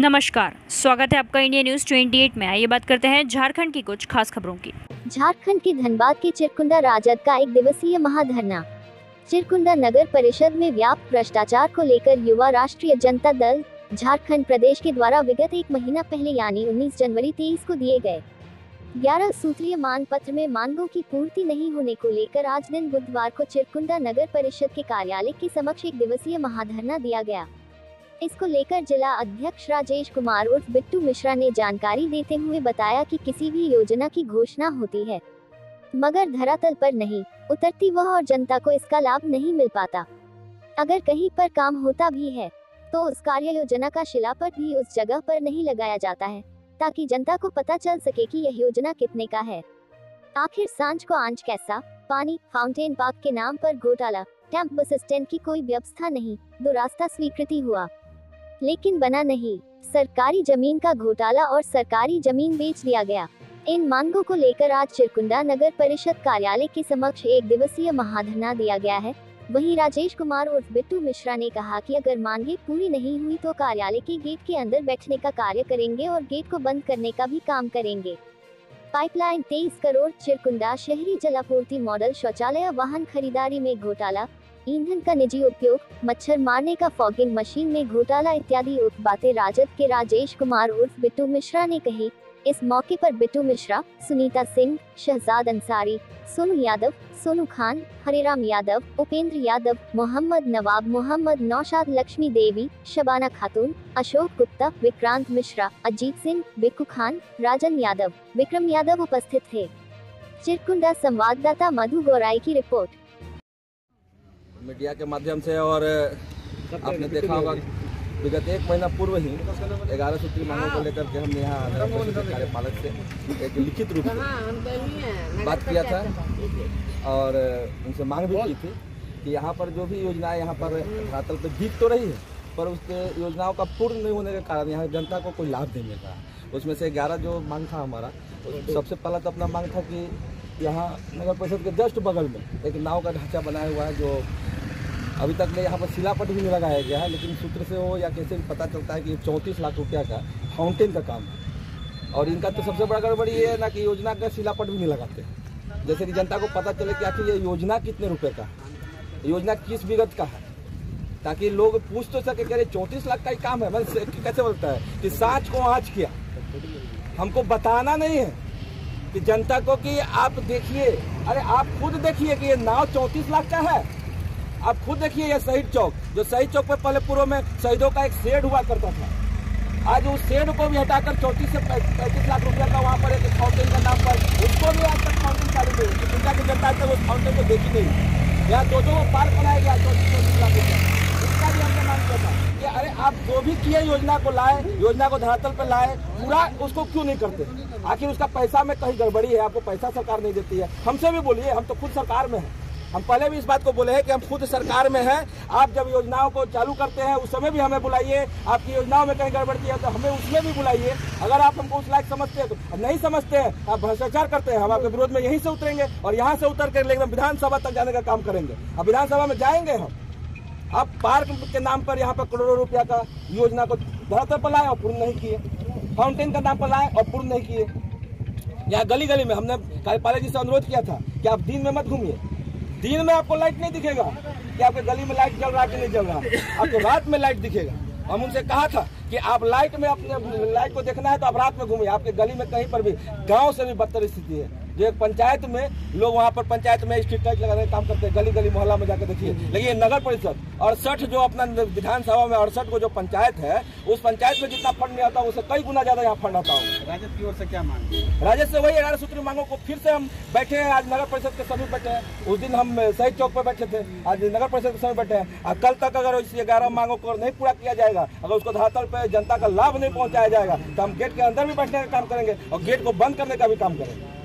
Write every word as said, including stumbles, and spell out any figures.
नमस्कार, स्वागत है आपका इंडिया न्यूज अट्ठाईस में। आइए बात करते हैं झारखंड की कुछ खास खबरों की। झारखंड के धनबाद के चिरकुंडा राजद का एक दिवसीय महाधरना। चिरकुंडा नगर परिषद में व्याप्त भ्रष्टाचार को लेकर युवा राष्ट्रीय जनता दल झारखंड प्रदेश के द्वारा विगत एक महीना पहले यानी उन्नीस जनवरी तेईस को दिए गए ग्यारह सूत्रीय मांग पत्र में मांगों की पूर्ति नहीं होने को लेकर आज दिन बुधवार को चिरकुंडा नगर परिषद के कार्यालय के समक्ष एक दिवसीय महाधरना दिया गया। इसको लेकर जिला अध्यक्ष राजेश कुमार उर्फ बिट्टू मिश्रा ने जानकारी देते हुए बताया कि किसी भी योजना की घोषणा होती है मगर धरातल पर नहीं उतरती वह और जनता को इसका लाभ नहीं मिल पाता। अगर कहीं पर काम होता भी है तो उस कार्य योजना का शिलापट भी उस जगह पर नहीं लगाया जाता है ताकि जनता को पता चल सके कि यह योजना कितने का है। आखिर सांझ को आंच कैसा, पानी फाउंटेन पार्क के नाम पर घोटाला, कैंप बस स्टैंड की कोई व्यवस्था नहीं, दो रास्ता स्वीकृति हुआ लेकिन बना नहीं, सरकारी जमीन का घोटाला और सरकारी जमीन बेच दिया गया। इन मांगों को लेकर आज चिरकुंडा नगर परिषद कार्यालय के समक्ष एक दिवसीय महाधरना दिया गया है। वहीं राजेश कुमार उर्फ बिट्टू मिश्रा ने कहा कि अगर मांगे पूरी नहीं हुई तो कार्यालय के गेट के अंदर बैठने का कार्य करेंगे और गेट को बंद करने का भी काम करेंगे। पाइपलाइन तेईस करोड़, चिरकुंडा शहरी जलापूर्ति मॉडल शौचालय, वाहन खरीदारी में घोटाला, ईंधन का निजी उपयोग, मच्छर मारने का फॉगिंग मशीन में घोटाला इत्यादि बातें राजद के राजेश कुमार उर्फ बिट्टू मिश्रा ने कही। इस मौके पर बिट्टू मिश्रा, सुनीता सिंह, शहजाद अंसारी, सोनू यादव, सोनू खान, हरिराम यादव, उपेंद्र यादव, मोहम्मद नवाब, मोहम्मद नौशाद, लक्ष्मी देवी, शबाना खातून, अशोक गुप्ता, विक्रांत मिश्रा, अजीत सिंह, बिक्कू खान, राजन यादव, विक्रम यादव उपस्थित थे। चिरकुंडा संवाददाता मधु गौराई की रिपोर्ट। मीडिया के माध्यम से और आपने देखा होगा विगत एक महीना पूर्व ही ग्यारह सूत्री मांगों को लेकर के हमने यहाँ कार्यपालक से एक लिखित रूप में बात किया था और उनसे मांग भी की थी कि यहाँ पर जो भी योजनाएं यहाँ पर धरातल पर दिख तो रही है पर उस योजनाओं का पूर्ण नहीं होने के कारण यहाँ जनता को कोई लाभ नहीं मिल रहा। उसमें से ग्यारह जो मांग था हमारा, सबसे पहला तो अपना मांग था कि यहाँ नगर परिषद के जस्ट बगल में एक नाव का ढांचा बनाया हुआ है जो अभी तक में यहाँ पर शिलापट भी नहीं लगाया गया है, लेकिन सूत्र से हो या कैसे भी पता चलता है कि चौंतीस लाख रुपया का फाउंटेन का काम है। और इनका तो सबसे बड़ा गड़बड़ी ये है ना कि योजना का शिलापट भी नहीं लगाते, जैसे कि जनता को पता चले कि आखिर ये योजना कितने रुपए का है, योजना किस विगत का है, ताकि लोग पूछ तो सके कि अरे चौंतीस लाख का ही काम है। मतलब कैसे बोलता है कि सांच को आँच किया, हमको बताना नहीं है कि जनता को कि आप देखिए, अरे आप खुद देखिए कि ये नाव चौंतीस लाख का है। आप खुद देखिए ये शहीद चौक, जो शहीद चौक पे पहले पूर्व में शहीदों का एक शेड हुआ करता था, आज उस शेड को भी हटाकर चौंतीस से पैंतीस लाख रुपया का वहाँ पर एक फाउंटेन का नाम पर उसको भी आज तक फाउंटेन चालू नहीं हुई। चिंता की जनता तक उस फाउंटेन को देखी नहीं। यहाँ दो दो पार्क बनाया गया चौंतीस चौंतीस लाख रुपया, उसका भी हमने मांग किया था कि अरे आप जो भी किए योजना को लाए, योजना को धरातल पर लाए, पूरा उसको क्यों नहीं करते? आखिर उसका पैसा में कहीं गड़बड़ी है, आपको पैसा सरकार नहीं देती है। हमसे भी बोलिए, हम तो खुद सरकार में हैं, हम पहले भी इस बात को बोले हैं कि हम खुद सरकार में हैं। आप जब योजनाओं को चालू करते हैं उस समय भी हमें बुलाइए, आपकी योजनाओं में कहीं गड़बड़ी है तो हमें उसमें भी बुलाइए। अगर आप हमको उस लायक समझते हैं तो, नहीं समझते हैं, आप भ्रष्टाचार करते हैं, हम आपके विरोध में यहीं से उतरेंगे और यहाँ से उतर कर लेकिन विधानसभा तक जाने का काम करेंगे। अब विधानसभा में जाएंगे हम। आप पार्क के नाम पर यहाँ पर करोड़ों रुपया का योजना को धरातल पर लाए और पूर्ण नहीं किए, फाउंटेन का नाम पर लाए और पूर्ण नहीं किए। यहाँ गली गली में हमने कार्यपालक जी से अनुरोध किया था कि आप दिन में मत घूमिए, दिन में आपको लाइट नहीं दिखेगा कि आपके गली में लाइट जल रहा है कि नहीं जल रहा, आपको रात में लाइट दिखेगा। हम उनसे कहा था कि आप लाइट में अपने लाइट को देखना है तो आप रात में घूमिए। आपके गली में कहीं पर भी गांव से भी बदतर स्थिति है, जो एक पंचायत में लोग वहाँ पर पंचायत में स्ट्रीट लाइट लगाने का काम करते हैं, गली गली मोहल्ला में जाकर देखिए। लेकिन नगर परिषद अड़सठ जो अपना विधानसभा में अड़सठ को जो पंचायत है, उस पंचायत में जितना फंड नहीं आता उससे कई गुना ज्यादा यहाँ फंड आता होगा। राजद की ओर से क्या मांग? राजद से वही ग्यारह सूत्री मांगों को फिर से हम बैठे हैं। आज नगर परिषद के सभी बैठे हैं, उस दिन हम शहीद चौक पर बैठे थे, आज नगर परिषद के सभी बैठे हैं। और कल तक अगर इस ग्यारह मांगों को नहीं पूरा किया जाएगा, अगर उसको धरातल पर जनता का लाभ नहीं पहुंचाया जाएगा तो हम गेट के अंदर भी बैठने का काम करेंगे और गेट को बंद करने का भी काम करेंगे।